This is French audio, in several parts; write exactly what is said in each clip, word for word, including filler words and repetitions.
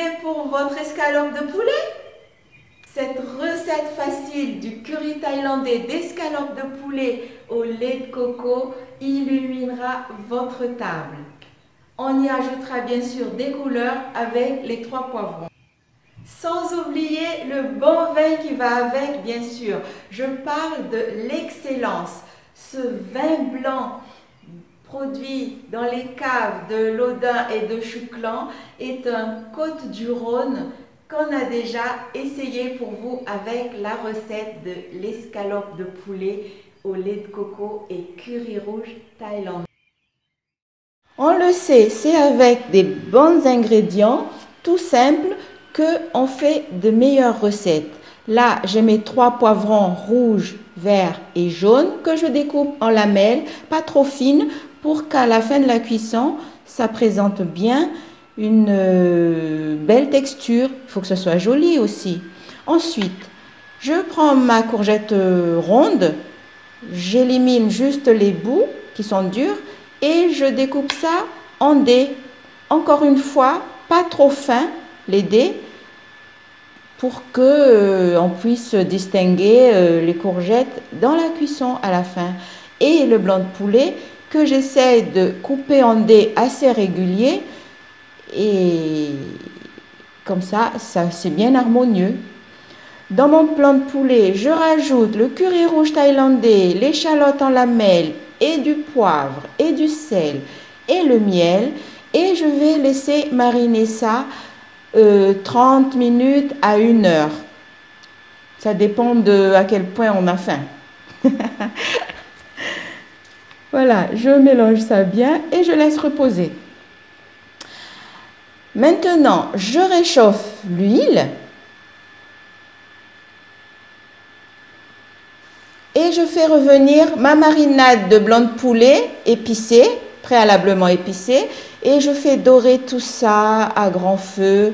pour votre escalope de poulet? Cette recette facile du curry thaïlandais d'escalope de poulet au lait de coco illuminera votre table. On y ajoutera bien sûr des couleurs avec les trois poivrons. Sans oublier le bon vin qui va avec, bien sûr. Je parle de l'excellence. Ce vin blanc produit dans les caves de Laudun et de Chouclan est un Côtes-du-Rhône qu'on a déjà essayé pour vous avec la recette de l'escalope de poulet au lait de coco et curry rouge thaïlandais. On le sait, c'est avec des bons ingrédients, tout simples, qu'on fait de meilleures recettes. Là, j'ai mes trois poivrons rouges, verts et jaunes que je découpe en lamelles, pas trop fines, pour qu'à la fin de la cuisson, ça présente bien une euh, belle texture. Il faut que ce soit joli aussi. Ensuite, je prends ma courgette euh, ronde, j'élimine juste les bouts qui sont durs et je découpe ça en dés. Encore une fois, pas trop fin les dés pour que euh, on puisse distinguer euh, les courgettes dans la cuisson à la fin. Et le blanc de poulet que j'essaie de couper en dés assez réguliers et comme ça, ça c'est bien harmonieux. Dans mon plat de poulet, je rajoute le curry rouge thaïlandais, l'échalote en lamelles et du poivre et du sel et le miel et je vais laisser mariner ça euh, trente minutes à une heure. Ça dépend de à quel point on a faim. Voilà, je mélange ça bien et je laisse reposer. Maintenant, je réchauffe l'huile et je fais revenir ma marinade de blanc de poulet épicé, préalablement épicé, et je fais dorer tout ça à grand feu.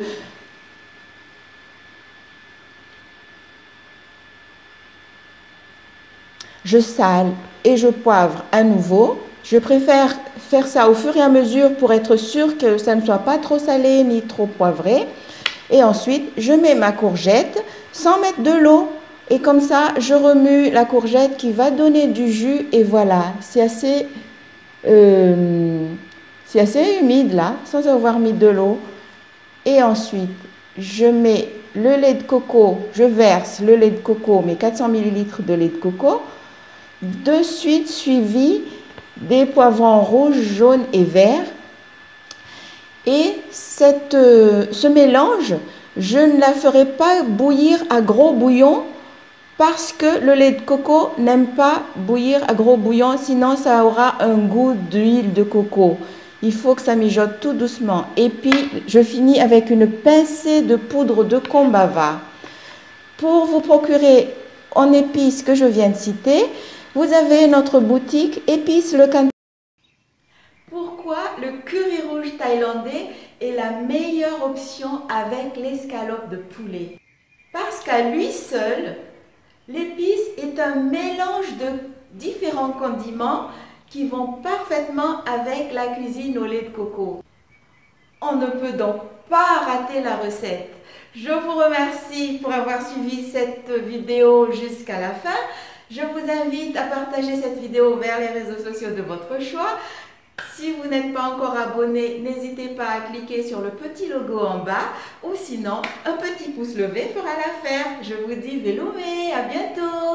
Je sale et je poivre à nouveau. Je préfère faire ça au fur et à mesure pour être sûr que ça ne soit pas trop salé ni trop poivré. Et ensuite, je mets ma courgette sans mettre de l'eau. Et comme ça, je remue la courgette qui va donner du jus. Et voilà, c'est assez, euh, c'est assez humide là, sans avoir mis de l'eau. Et ensuite, je mets le lait de coco, je verse le lait de coco, mes quatre cents millilitres de lait de coco. De suite suivi des poivrons rouges, jaunes et verts. Et cette, euh, ce mélange, je ne la ferai pas bouillir à gros bouillon parce que le lait de coco n'aime pas bouillir à gros bouillon, sinon ça aura un goût d'huile de coco. Il faut que ça mijote tout doucement. Et puis, je finis avec une pincée de poudre de kombava. Pour vous procurer en épices que je viens de citer, vous avez notre boutique Épices Le Canton. Pourquoi le curry rouge thaïlandais est la meilleure option avec l'escalope de poulet? Parce qu'à lui seul, l'épice est un mélange de différents condiments qui vont parfaitement avec la cuisine au lait de coco. On ne peut donc pas rater la recette. Je vous remercie pour avoir suivi cette vidéo jusqu'à la fin. Je vous invite à partager cette vidéo vers les réseaux sociaux de votre choix. Si vous n'êtes pas encore abonné, n'hésitez pas à cliquer sur le petit logo en bas ou sinon un petit pouce levé fera l'affaire. Je vous dis Velomé, à bientôt!